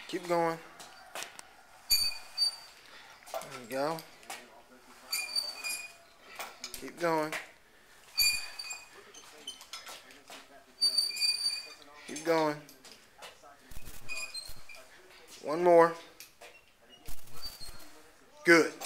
Keep going. There you go. Keep going. Keep going. One more. Good.